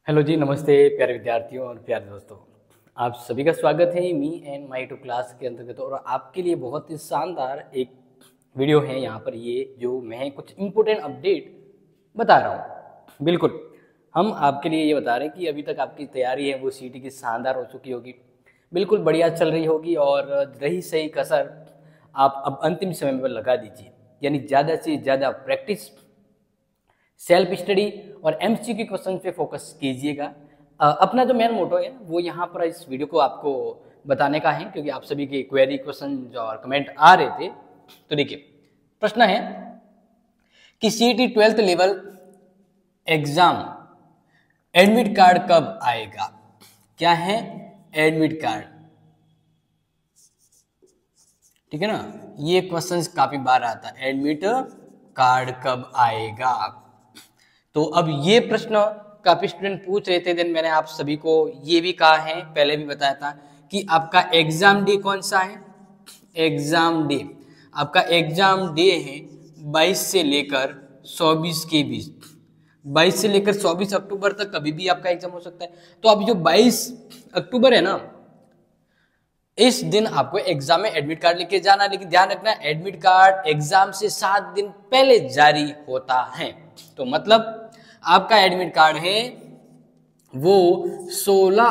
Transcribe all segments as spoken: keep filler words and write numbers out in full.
Hello जी, नमस्ते प्यारे विद्यार्थियों और प्यारे दोस्तों। आप सभी का स्वागत है me and my two class के अंतर्गत। और आपके लिए बहुत ही शानदार एक वीडियो है यहाँ पर, ये जो मैं कुछ इम्पोर्टेंट अपडेट बता रहा हूँ। बिल्कुल हम आपके लिए ये बता रहे हैं कि अभी तक आपकी तैयारी है वो सीटी की शानदार हो चुकी होगी, बिल्कुल बढ़िया चल रही होगी। और रही सही कसर आप अब अंतिम समय पर लगा दीजिए, यानी ज़्यादा से ज़्यादा प्रैक्टिस, सेल्फ स्टडी और एमसीक्यू क्वेश्चन पे फोकस कीजिएगा। अपना जो मेन मोटो है वो यहाँ पर इस वीडियो को आपको बताने का है, क्योंकि आप सभी के क्वेरी, क्वेश्चन और कमेंट आ रहे थे। तो देखिए, प्रश्न है कि CET twelfth level exam admit card कब आएगा। क्या है? एडमिट कार्ड, ठीक है ना। ये क्वेश्चन काफी बार आता है, एडमिट कार्ड कब आएगा। तो अब ये प्रश्न काफी स्टूडेंट पूछ रहे थे। देन मैंने आप सभी को ये भी कहा है, पहले भी बताया था कि आपका एग्जाम डे कौन सा है। एग्जाम डे आपका एग्जाम डे है बाईस से लेकर चौबीस के बीच। बाईस से लेकर चौबीस अक्टूबर तक कभी भी आपका एग्जाम हो सकता है। तो अब जो बाईस अक्टूबर है ना, इस दिन आपको एग्जाम में एडमिट कार्ड लेके जाना। लेकिन ध्यान रखना, एडमिट कार्ड एग्जाम से सात दिन पहले जारी होता है। तो मतलब आपका एडमिट कार्ड है वो सोलह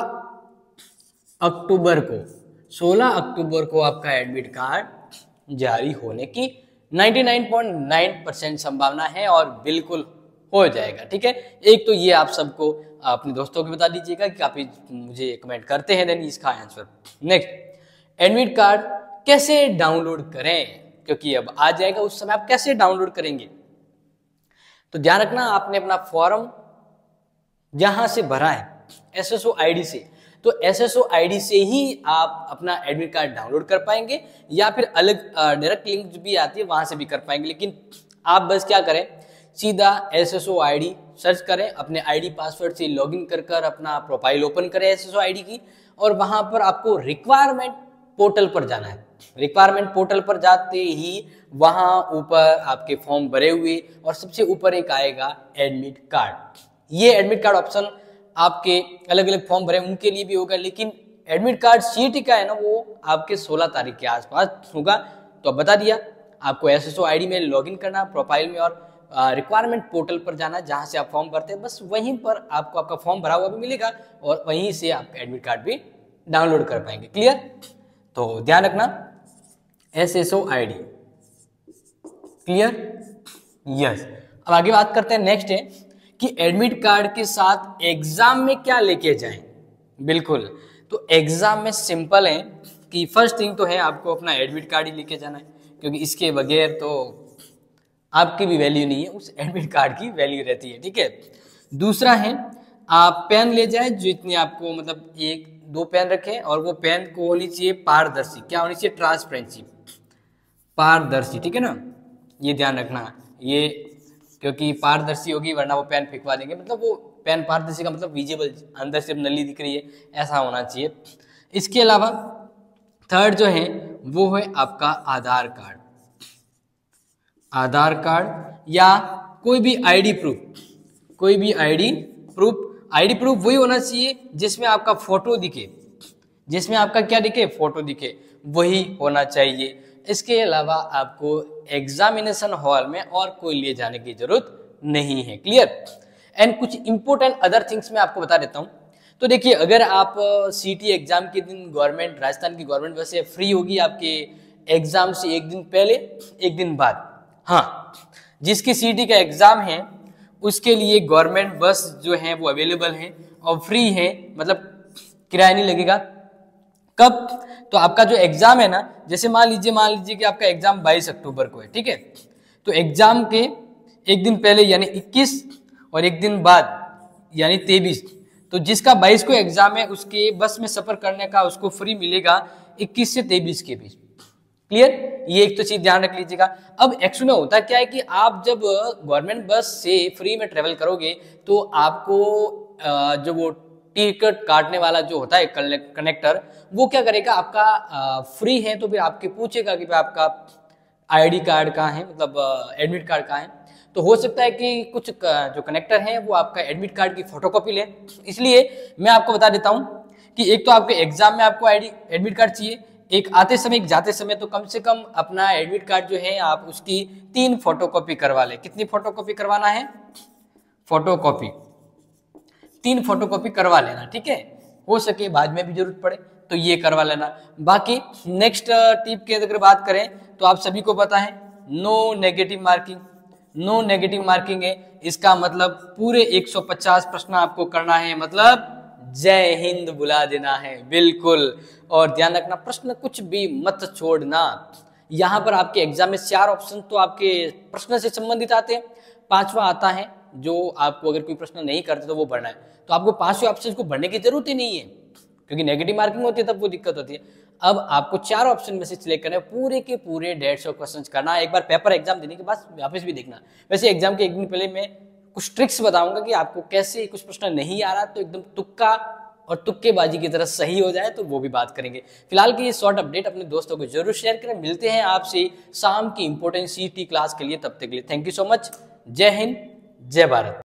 अक्टूबर को सोलह अक्टूबर को आपका एडमिट कार्ड जारी होने की निन्यानवे पॉइंट नौ परसेंट संभावना है, और बिल्कुल हो जाएगा। ठीक है, एक तो ये आप सबको अपने दोस्तों को बता दीजिएगा कि आप मुझे कमेंट करते हैं, देन इसका आंसर। नेक्स्ट, एडमिट कार्ड कैसे डाउनलोड करें, क्योंकि अब आ जाएगा उस समय आप कैसे डाउनलोड करेंगे। तो ध्यान रखना, आपने अपना फॉर्म जहां से भरा है एसएसओ आईडी से, तो एसएसओ आईडी से ही आप अपना एडमिट कार्ड डाउनलोड कर पाएंगे, या फिर अलग डायरेक्ट लिंक भी आती है वहां से भी कर पाएंगे। लेकिन आप बस क्या करें, सीधा एसएसओ आईडी सर्च करें, अपने आईडी पासवर्ड से लॉगिन कर कर अपना प्रोफाइल ओपन करें एसएसओ आईडी की, और वहां पर आपको रिक्वायरमेंट पोर्टल पर जाना है। रिक्वायरमेंट पोर्टल पर जाते ही वहां ऊपर आपके फॉर्म भरे हुए और सबसे ऊपर एक आएगा एडमिट कार्ड। ये एडमिट कार्ड ऑप्शन आपके अलग अलग फॉर्म भरे उनके लिए भी होगा, लेकिन एडमिट कार्ड सीईटी का है ना, वो आपके सोलह तारीख के आसपास होगा। तो अब बता दिया, आपको एसएसओ आईडी में लॉगिन करना, प्रोफाइल में, और रिक्वायरमेंट पोर्टल पर जाना जहां से आप फॉर्म भरते हैं। बस वहीं पर आपको आपका फॉर्म भरा हुआ भी मिलेगा और वहीं से आपका एडमिट कार्ड भी डाउनलोड कर पाएंगे। क्लियर? तो ध्यान रखना, एसएसओ आईडी क्लियर। यस, अब आगे बात करते हैं। नेक्स्ट है कि एडमिट कार्ड के साथ एग्जाम में क्या लेके जाएं। बिल्कुल, तो एग्जाम में सिंपल है कि फर्स्ट थिंग तो है आपको अपना एडमिट कार्ड ही लेके जाना है, क्योंकि इसके बगैर तो आपकी भी वैल्यू नहीं है, उस एडमिट कार्ड की वैल्यू रहती है। ठीक है, दूसरा है आप पेन ले जाए, जो इतनी आपको मतलब एक दो पेन रखें, और वो पेन को होनी चाहिए पारदर्शी। क्या होनी चाहिए? ट्रांसपेरेंसी, पारदर्शी। ठीक है ना, ये ध्यान रखना, ये क्योंकि पारदर्शी होगी वरना वो पेन फेंकवा देंगे। मतलब वो पेन पारदर्शी का मतलब विजिबल, अंदर से नली दिख रही है, ऐसा होना चाहिए। इसके अलावा थर्ड जो है वो है आपका आधार कार्ड। आधार कार्ड या कोई भी आईडी प्रूफ, कोई भी आईडी प्रूफ। आईडी प्रूफ वही होना चाहिए जिसमें आपका फोटो दिखे, जिसमें आपका क्या दिखे? फोटो दिखे, वही होना चाहिए। इसके अलावा आपको एग्जामिनेशन हॉल में और कोई ले जाने की जरूरत नहीं है। क्लियर? एंड कुछ इंपॉर्टेंट अदर थिंग्स मैं आपको बता देता हूं। तो देखिए, अगर आप सीटी एग्जाम के दिन गवर्नमेंट, राजस्थान की गवर्नमेंट वैसे फ्री होगी आपके एग्जाम से एक दिन पहले, एक दिन बाद। हाँ, जिसकी सीटी का एग्जाम है उसके लिए गवर्नमेंट बस जो है वो अवेलेबल है और फ्री है, मतलब किराया नहीं लगेगा। कब? तो आपका जो एग्जाम है ना, जैसे मान लीजिए मान लीजिए कि आपका एग्जाम बाईस अक्टूबर को है, ठीक है, तो एग्जाम के एक दिन पहले यानी इक्कीस और एक दिन बाद यानी तेईस, तो जिसका बाईस को एग्जाम है उसके बस में सफर करने का उसको फ्री मिलेगा इक्कीस से तेईस के बीच। क्लियर? ये एक तो चीज ध्यान रख लीजिएगा। अब एक्चुअली में होता क्या है कि आप जब गवर्नमेंट बस से फ्री में ट्रेवल करोगे तो आपको जो वो टिकट काटने वाला जो होता है कनेक्टर, वो क्या करेगा, आपका फ्री है तो फिर आपके पूछेगा कि आपका आईडी कार्ड कहाँ है, मतलब एडमिट कार्ड कहाँ है। तो हो सकता है कि कुछ जो कनेक्टर हैं वो आपका एडमिट कार्ड की फोटोकॉपी ले। इसलिए मैं आपको बता देता हूं कि एक तो आपके एग्जाम में आपको आईडी एडमिट कार्ड चाहिए, एक आते समय एक जाते समय, तो कम से कम अपना एडमिट कार्ड जो है आप उसकी तीन फोटोकॉपी करवा लें। कितनी फोटोकॉपी करवाना है? फोटोकॉपी तीन फोटोकॉपी करवा लेना, ठीक है। हो सके बाद में भी जरूरत पड़े तो ये करवा लेना। बाकी नेक्स्ट टिप की अगर बात करें तो आप सभी को पता है no negative marking. No negative marking है, इसका मतलब पूरे एक सौ पचास प्रश्न आपको करना है, मतलब जय हिंद बुला देना है, बिल्कुल। और ध्यान रखना प्रश्न कुछ भी मत छोड़ना। यहां पर आपके एग्जाम में चार ऑप्शन तो आपके प्रश्न से संबंधित आते हैं, पांचवा आता है जो आपको अगर कोई प्रश्न नहीं करते तो वो भरना है, तो आपको पांचवें ऑप्शन को भरने की जरूरत ही नहीं है, क्योंकि नेगेटिव मार्किंग होती है तब वो दिक्कत होती है। अब आपको चार ऑप्शन में से सिलेक्ट करना है, पूरे के पूरे डेढ़ सौ क्वेश्चन करना है। एक बार पेपर एग्जाम देने के बाद वापस भी देखना। वैसे एग्जाम के एक दिन पहले मैं कुछ ट्रिक्स बताऊंगा कि आपको कैसे कुछ प्रश्न नहीं आ रहा तो एकदम तुक्का और तुक्केबाजी की तरह सही हो जाए, तो वो भी बात करेंगे। फिलहाल की ये शॉर्ट अपडेट अपने दोस्तों को जरूर शेयर करें। मिलते हैं आपसे शाम की इंपॉर्टेंट सीटी क्लास के लिए, तब तक के लिए थैंक यू सो मच। जय हिंद, जय भारत।